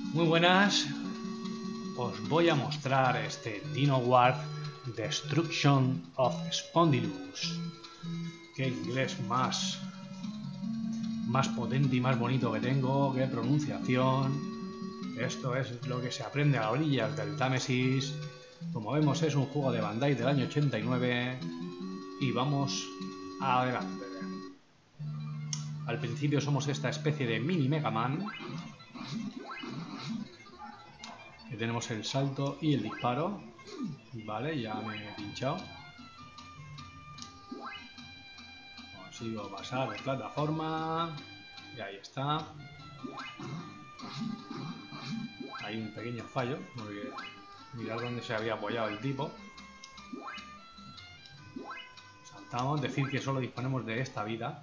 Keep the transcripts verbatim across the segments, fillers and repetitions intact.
Muy buenas, os voy a mostrar este Dinowar Destruction of Spondylus. Qué inglés más, más potente y más bonito que tengo, qué pronunciación. Esto es lo que se aprende a orillas del Támesis. Como vemos, es un juego de Bandai del año ochenta y nueve y vamos adelante. Al principio somos esta especie de mini Mega Man. Que tenemos el salto y el disparo. Vale, ya me he pinchado. Consigo pasar de plataforma. Y ahí está. Hay un pequeño fallo, porque mirad dónde se había apoyado el tipo. Saltamos, decir que solo disponemos de esta vida.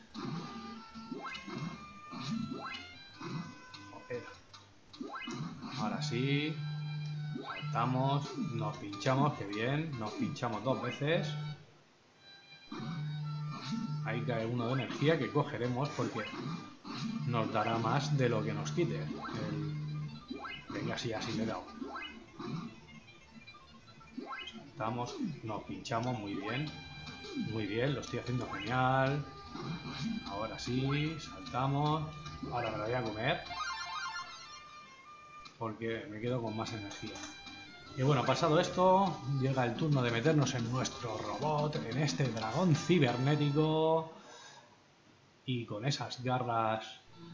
Joder. Ahora sí. Saltamos, nos pinchamos, que bien. Nos pinchamos dos veces. Ahí cae uno de energía que cogeremos porque nos dará más de lo que nos quite. El... Venga, sí, así le he dado. Saltamos, nos pinchamos, muy bien. Muy bien, lo estoy haciendo genial. Ahora sí, saltamos. Ahora me lo voy a comer porque me quedo con más energía. Y bueno, pasado esto, llega el turno de meternos en nuestro robot, en este dragón cibernético. Y con esas garras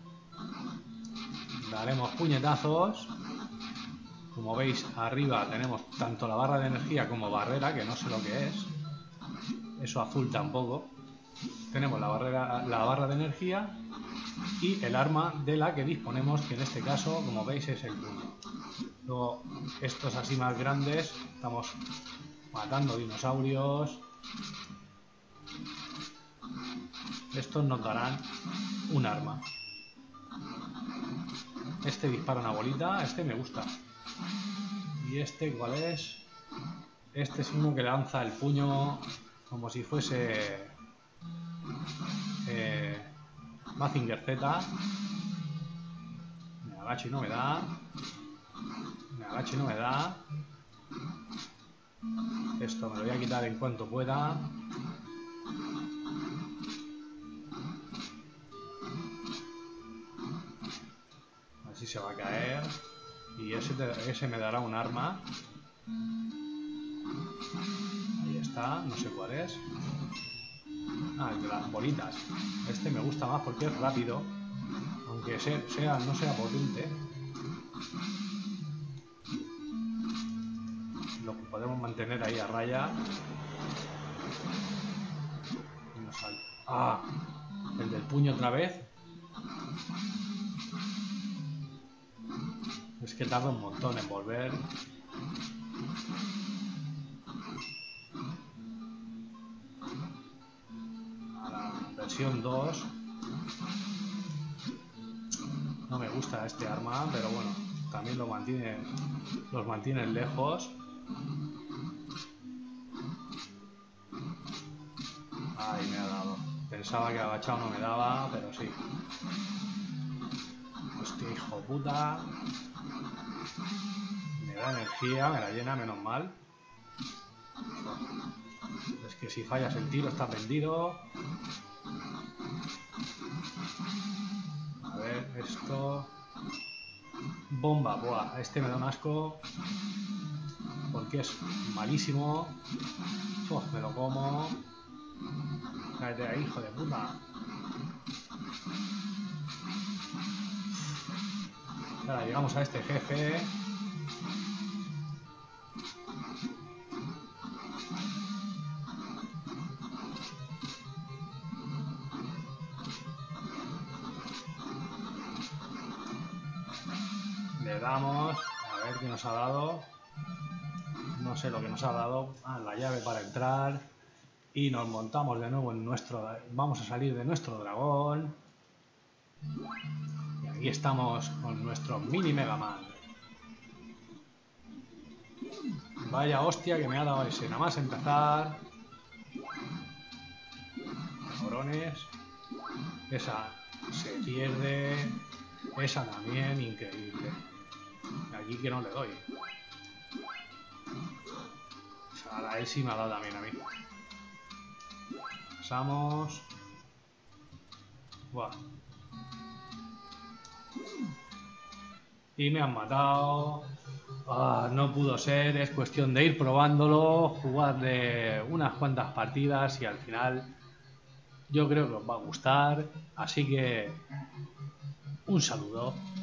daremos puñetazos. Como veis, arriba tenemos tanto la barra de energía como barrera, que no sé lo que es. Eso azul tampoco. Tenemos la, barrera, la barra de energía y el arma de la que disponemos, que en este caso, como veis, es el puño. Luego, estos así más grandes, estamos matando dinosaurios. Estos nos darán un arma. Este dispara una bolita, este me gusta. ¿Y este cuál es? Este es uno que lanza el puño como si fuese eh, Mazinger Z. Me agacho y no me da. Me agacho y no me da. Esto me lo voy a quitar en cuanto pueda. Así se va a caer. Y ese, ese me dará un arma. Ahí está, no sé cuál es. Ah, el de las bolitas. Este me gusta más porque es rápido. Aunque sea, no sea potente. Lo podemos mantener ahí a raya. Ah, el del puño otra vez. Es que tarda un montón en volver. A la versión dos. No me gusta este arma, pero bueno, también lo mantiene, los mantiene lejos. Ay, me ha dado. Pensaba que agachado no me daba, pero sí. Hostia, hijo de puta. Me da energía, me la llena, menos mal. Es que si fallas el tiro estás vendido. A ver, esto... Bomba, buah, este me da un asco. Porque es malísimo. Oh, me lo como. Cállate ahí, hijo de puta. Ahora llegamos a este jefe. Le damos. A ver qué nos ha dado. No sé lo que nos ha dado. Ah, la llave para entrar. Y nos montamos de nuevo en nuestro... Vamos a salir de nuestro dragón. Y aquí estamos con nuestro mini Mega Man. Vaya hostia que me ha dado ese. Nada más empezar. Cabrones. Esa se pierde. Esa también, increíble. Aquí que no le doy. O sea, a él sí me ha dado también a mí. Pasamos. Buah. Y me han matado. Ah, no pudo ser, es cuestión de ir probándolo, jugar de unas cuantas partidas y al final yo creo que os va a gustar. Así que un saludo.